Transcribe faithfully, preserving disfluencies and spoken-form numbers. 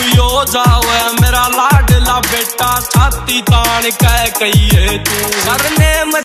यो जावे मेरा लाडला बेटा छाती तान कह कहिए तू करने